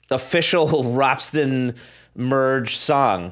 official Ropsten merge song.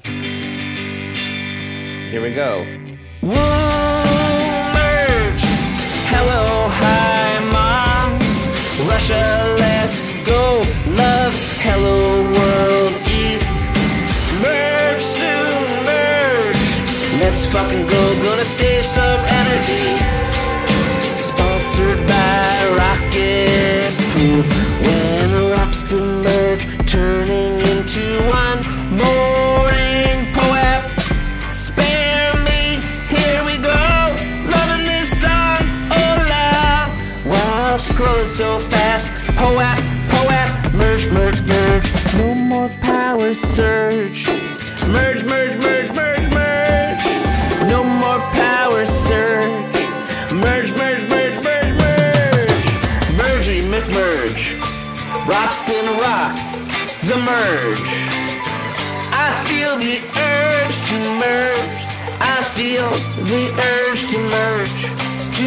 Here we go. Woo, merge. Hello, hi, mom. Russia, let's go. Love, hello, world, eat. Merge soon, merge. Let's fucking go. Gonna save some energy. Sponsored by Rocket Pool. When Ropsten merge, turning into one morning poem. Spare me, here we go. Loving this song, oh loud. Wow, scrolling so fast. Poem, poem, merge, merge, merge. No more power surge. Merge, merge, merge, merge, merge. No more power surge. Merge, merge, merge, merge, merge. Mergey McMerge. Ropsten rock, the merge. I feel the urge to merge. I feel the urge to merge. To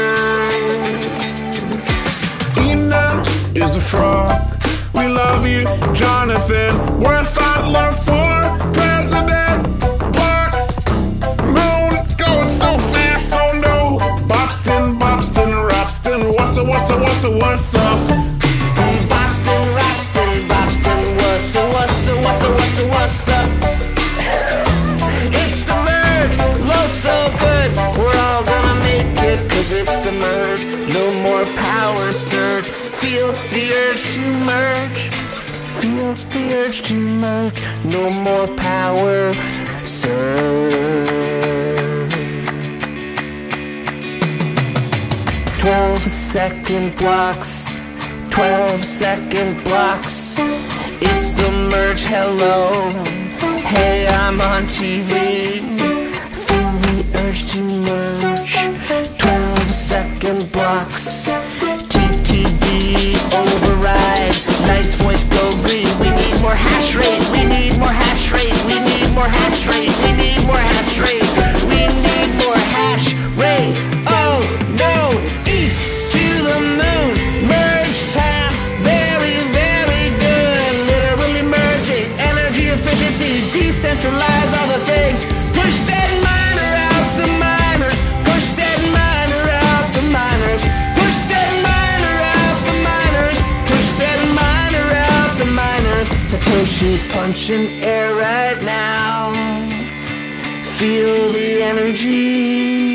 merge. Ina is a frog. We love you, Jonathan. We're a thought love for President. Block, moon, going so fast, oh no. Bopston, Bopston, Ropsten. What's up, what's up, what's up, what's up? Bopston, Ropsten, Bopston, what's up, what's up, what's up, what's up, what's up? It's the merge, love so good. We're all gonna make it, cause it's the merge. No more power surge. Feel the urge to merge. Feel the urge to merge. No more power surge. 12-second blocks. 12-second blocks. It's the merge, hello. Hey, I'm on TV. Feel the urge to merge. 12-second blocks. TTD override. Nice voice, go green. We need more hash rate. We need more hash rate. We need more hash rate. We need more hash rate. We need more hash rate. Oh no! East to the moon. Merge time. Very, very good. Literally merging. Energy efficiency. Decentralize all the things. Push that miner out the miners. Push that miner out the miners. Push that miner out the miners. Push that miner out the miners. Satoshi punching air right now. Feel the energy.